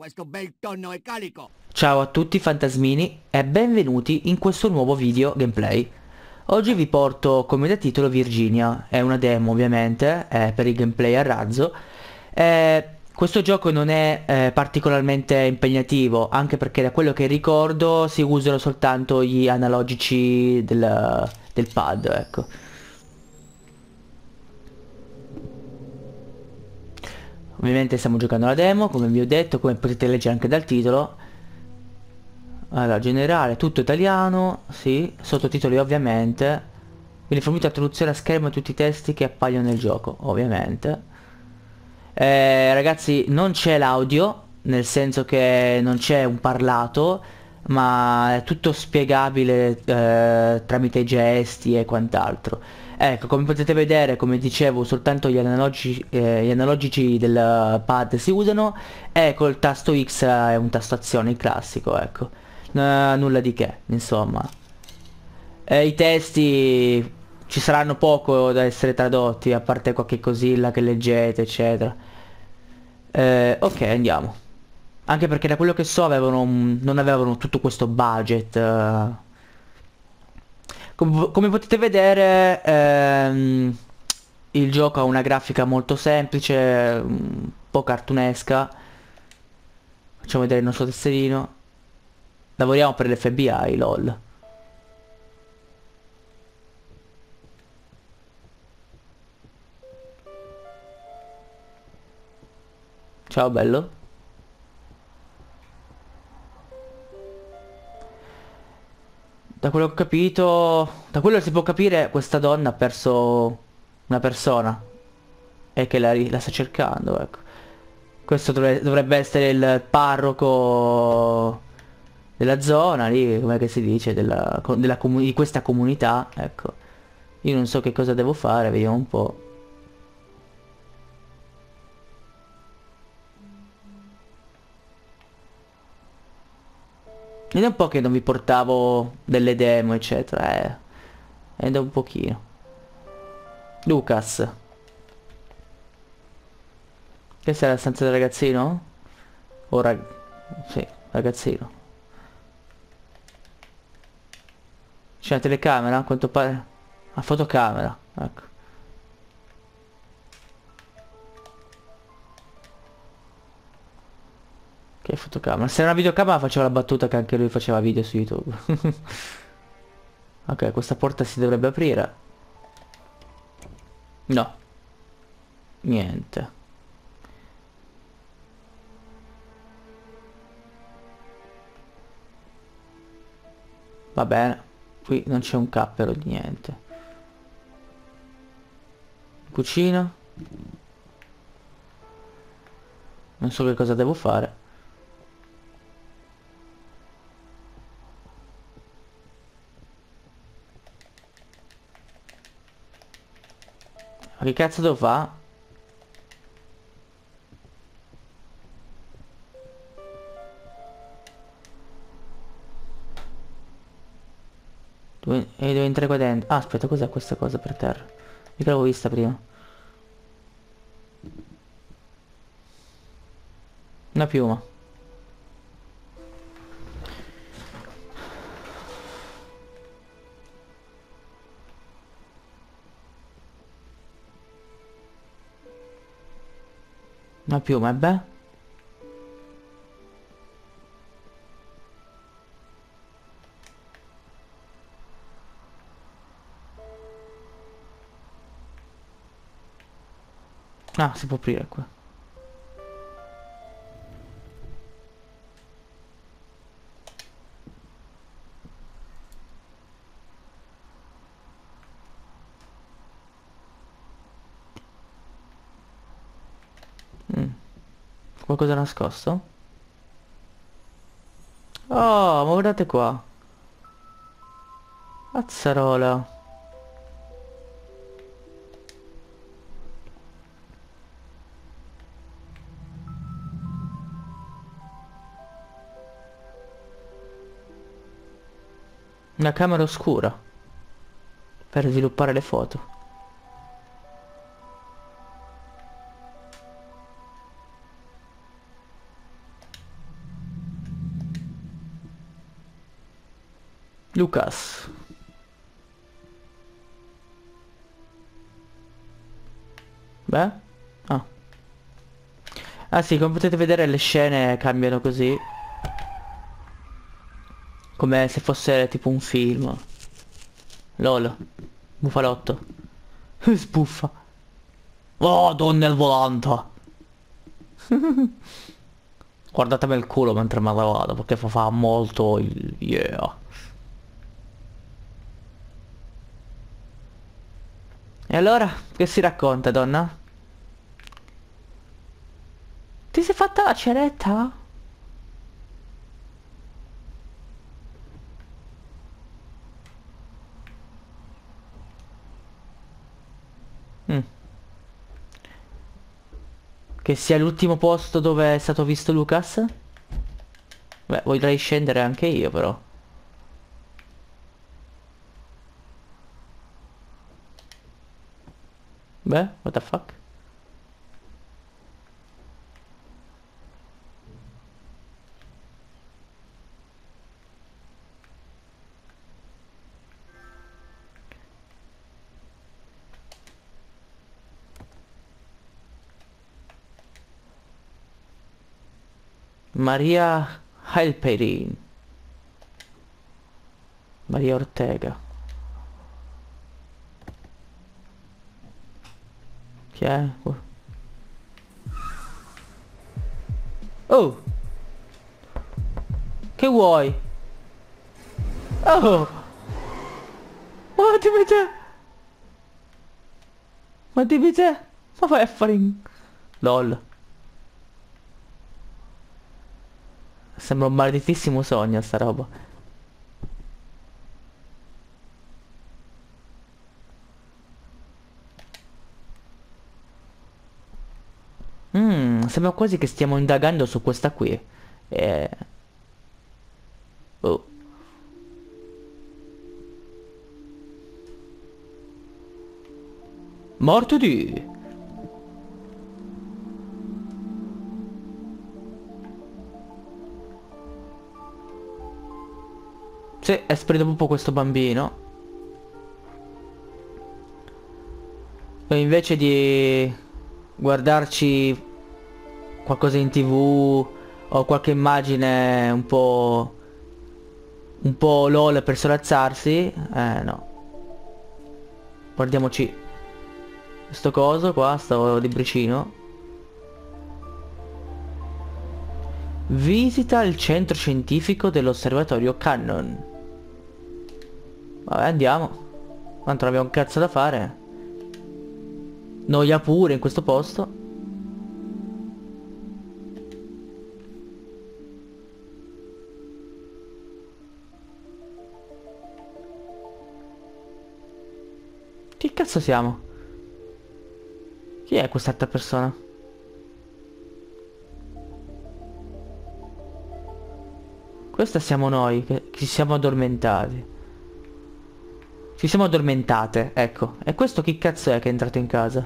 questo bel tonno è carico. Ciao a tutti fantasmini e benvenuti in questo nuovo video gameplay. Oggi vi porto come da titolo Virginia, è una demo ovviamente, è per il gameplay a razzo. Questo gioco non è particolarmente impegnativo, anche perché da quello che ricordo si usano soltanto gli analogici del pad, ecco. Ovviamente stiamo giocando la demo, come vi ho detto, come potete leggere anche dal titolo. Allora, generale, tutto italiano, sì, sottotitoli ovviamente. Quindi fornito la traduzione a schermo di tutti i testi che appaiono nel gioco, ovviamente. Ragazzi, non c'è l'audio, nel senso che non c'è un parlato, ma è tutto spiegabile tramite gesti e quant'altro. Ecco, come potete vedere, come dicevo, soltanto gli analogici del pad si usano e col tasto X è un tasto azione, il classico, ecco. Nulla di che, insomma. I testi ci saranno poco da essere tradotti, a parte qualche cosilla che leggete, eccetera. Ok, andiamo. Anche perché da quello che so non avevano tutto questo budget. Come potete vedere, il gioco ha una grafica molto semplice, un po' cartunesca. Facciamo vedere il nostro tesserino. Lavoriamo per l'FBI, lol. Ciao bello. Da quello che ho capito, da quello che si può capire, questa donna ha perso una persona e che la sta cercando, ecco. Questo dovrebbe essere il parroco della zona lì, come che si dice, di questa comunità, ecco. Io non so che cosa devo fare, vediamo un po'. Ed è un po' che non vi portavo delle demo, eccetera, ed è un pochino. Lucas, questa è la stanza del ragazzino? O sì, ragazzino. C'è la telecamera, a quanto pare. La fotocamera, ecco. Che fotocamera? Se era una videocamera faceva la battuta che anche lui faceva video su YouTube. Ok, questa porta si dovrebbe aprire. No, niente. Va bene. Qui non c'è un cappero di niente. Cucina. Non so che cosa devo fare. Ma che cazzo devo fare? Devo entrare qua dentro. Ah, aspetta, cos'è questa cosa per terra? Mica l'avevo vista prima. Una piuma. Una piuma, e beh? Ah, si può aprire qua. Qualcosa nascosto? Oh, ma guardate qua. Azzarola. Una camera oscura. Per sviluppare le foto. Lucas. Beh? Ah. Ah sì, come potete vedere le scene cambiano così. Come se fosse tipo un film. LOL. Bufalotto. Spuffa. Oh, donna al volante. Guardatemi il culo mentre me la vado, perché fa molto il... Yeah. E allora, che si racconta, donna? Ti sei fatta la ceretta? Mm. Che sia l'ultimo posto dove è stato visto Lucas? Beh, vorrei scendere anche io però. Beh, what the fuck? Maria Halperin. Maria Ortega. Chi è? Oh! Che vuoi? Oh! Ma dimmi te! Ma dimmi te! Ma vai a fare in... LOL. Sembra un maledettissimo sogno sta roba. Sembra quasi che stiamo indagando su questa qui. Eh... Oh. Morto di... Sì, è spirito proprio questo bambino. E invece di guardarci qualcosa in TV o qualche immagine un po' lol per sollazzarsi, no. Guardiamoci sto coso qua, sto libricino. Visita il centro scientifico dell'osservatorio Cannon. Vabbè, andiamo. Tanto non abbiamo un cazzo da fare. Noia pure in questo posto. Che cazzo siamo? Chi è quest'altra persona? Questa siamo noi, che ci siamo addormentati. Ci siamo addormentate, ecco. E questo chi cazzo è che è entrato in casa?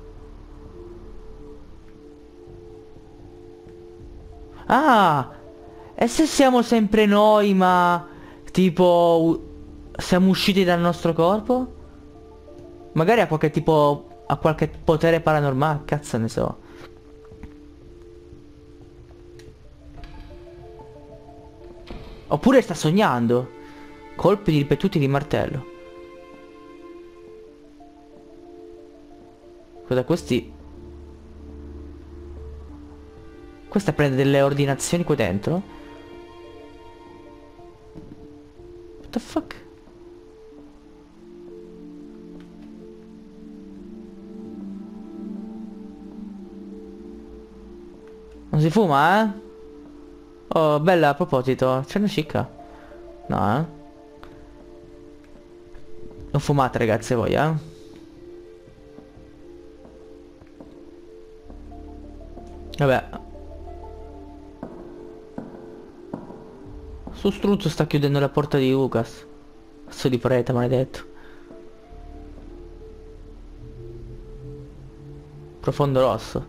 Ah! E se siamo sempre noi, ma... Tipo... Siamo usciti dal nostro corpo? Magari ha qualche tipo... Ha qualche potere paranormale, cazzo ne so. Oppure sta sognando. Colpi ripetuti di martello. Cosa questi? Questa prende delle ordinazioni qua dentro? What the fuck? Non si fuma, eh? Oh, bella, a proposito, c'è una cicca? No, eh? Non fumate, ragazze, voi, eh? Vabbè. Su struzzo sta chiudendo la porta di Lucas. Cazzo di prete, maledetto. Profondo rosso.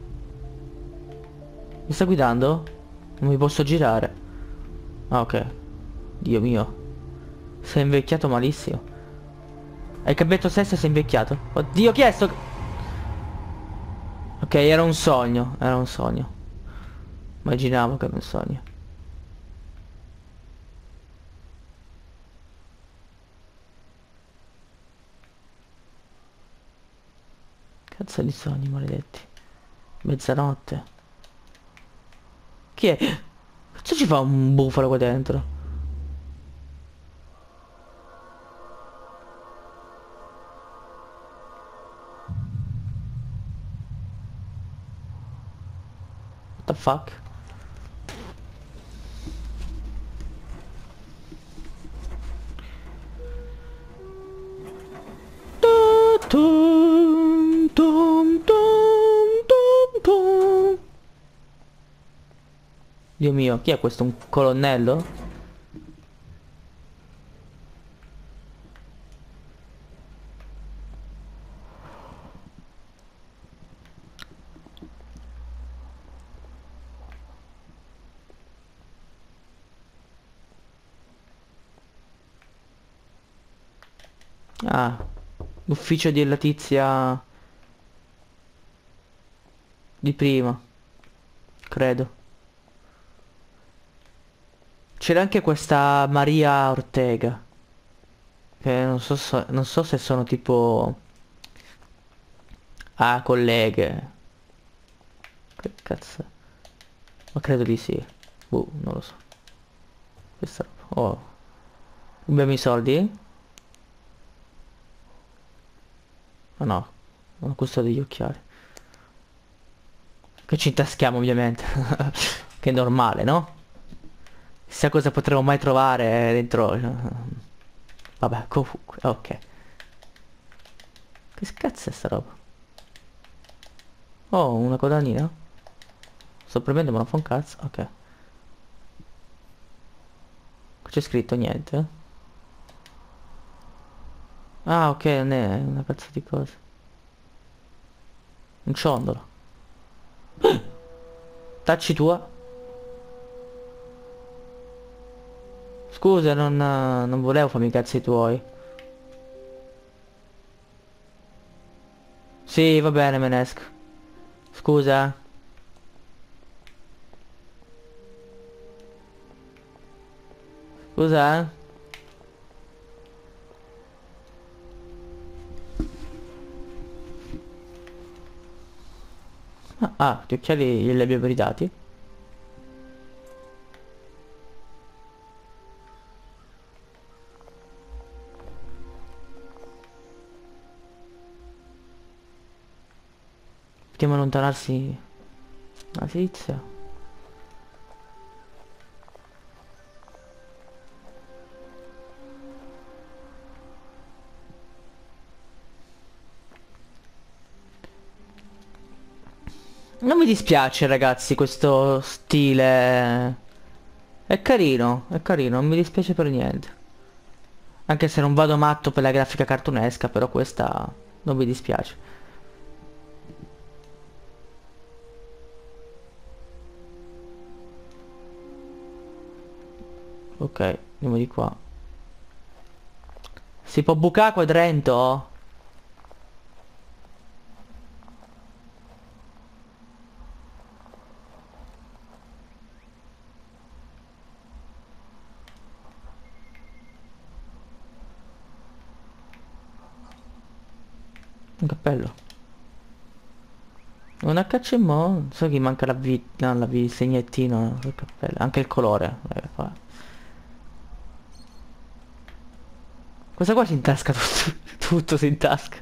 Mi sta guidando? Non mi posso girare. Ah, ok. Dio mio. Sei invecchiato malissimo. Hai cambiato sesso e sei invecchiato. Oddio, chi è sto... Ok, era un sogno. Era un sogno. Immaginavo che era un sogno. Cazzo di sogni maledetti. Mezzanotte. Chi è? Cazzo ci fa un bufalo qua dentro? What the fuck? Tum, tum, tum, tum, tum. Dio mio, chi è questo? Un colonnello? Ah, l'ufficio della tizia di prima, credo. C'era anche questa Maria Ortega, che non so se sono tipo... Ah, colleghe. Che cazzo? Ma credo di sì. Non lo so. Questa roba. Oh, rubiamo i soldi? Ma no, non ho questo degli occhiali. Che ci intaschiamo ovviamente. Che è normale, no? Chissà cosa potremo mai trovare dentro. Vabbè, comunque, ok. Che cazzo è sta roba? Oh, una codanina? Sto premendo ma non fa un cazzo. Ok. C'è scritto niente. Ah, ok, non è una cazzo di cosa. Un ciondolo. Tacci tua. Scusa, non volevo farmi i cazzi tuoi. Sì, va bene, me ne esco. Scusa. Scusa, eh. Gli occhiali glieli abbiamo ridati. Potremmo allontanarsi la tizia. Non mi dispiace ragazzi questo stile. È carino, non mi dispiace per niente. Anche se non vado matto per la grafica cartunesca, però questa non mi dispiace. Ok, andiamo di qua. Si può bucare qua dentro? Un cappello. Una caccia in mo. So che manca la V. No, la V, il segnettino sul cappello. Anche il colore. Questa qua si intasca tutto. Tutto si intasca.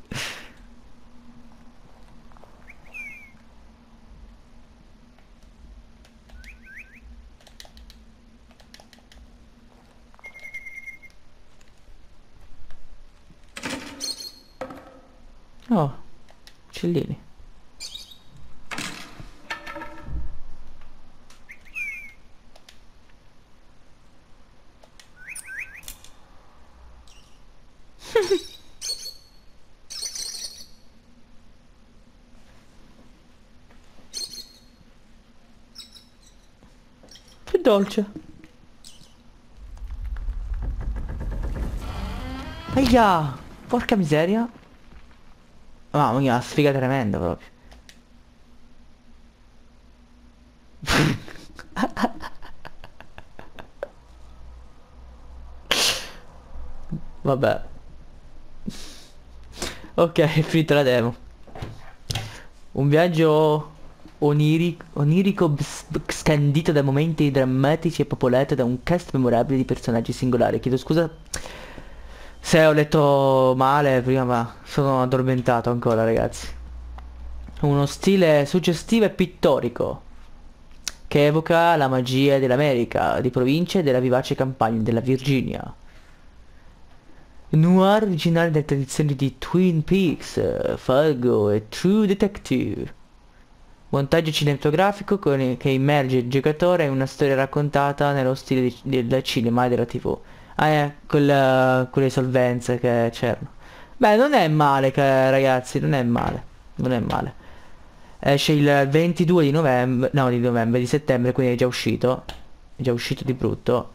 Oh, uccellini. Che dolce. Aia! Porca miseria. Mamma mia, una sfiga tremenda proprio. Vabbè. Ok, è finita la demo. Un viaggio onirico scandito da momenti drammatici e popolato da un cast memorabile di personaggi singolari. Chiedo scusa se ho letto male prima, ma sono addormentato ancora, ragazzi. Uno stile suggestivo e pittorico che evoca la magia dell'America, di province e della vivace campagna della Virginia. Noir originale delle tradizioni di Twin Peaks, Fargo e True Detective. Montaggio cinematografico che immerge il giocatore in una storia raccontata nello stile del cinema e della TV. Ah, con le solvenze che c'erano. Beh, non è male, ragazzi, non è male. Non è male. Esce il 22 di novembre, no, di novembre, di settembre, quindi è già uscito. È già uscito di brutto.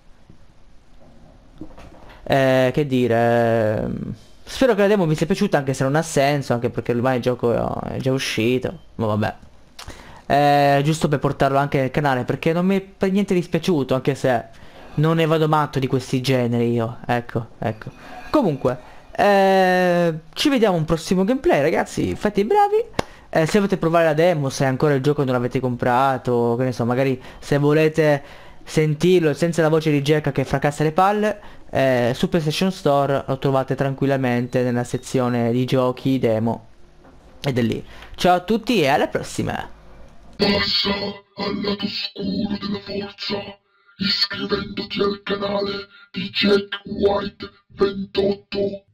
Che dire, spero che la demo vi sia piaciuta, anche se non ha senso, anche perché ormai il gioco è già uscito, ma vabbè. Giusto per portarlo anche nel canale, perché non mi è per niente dispiaciuto, anche se non ne vado matto di questi generi io, ecco, ecco. Comunque, ci vediamo un prossimo gameplay, ragazzi, fate i bravi. Se volete provare la demo, se ancora il gioco non l'avete comprato, che ne so, magari se volete sentirlo senza la voce di Jack che fracassa le palle, su PlayStation Store lo trovate tranquillamente nella sezione di giochi demo ed è lì. Ciao a tutti e alla prossima. Passa al lato oscuro della forza iscrivendoti al canale di Jack White 28.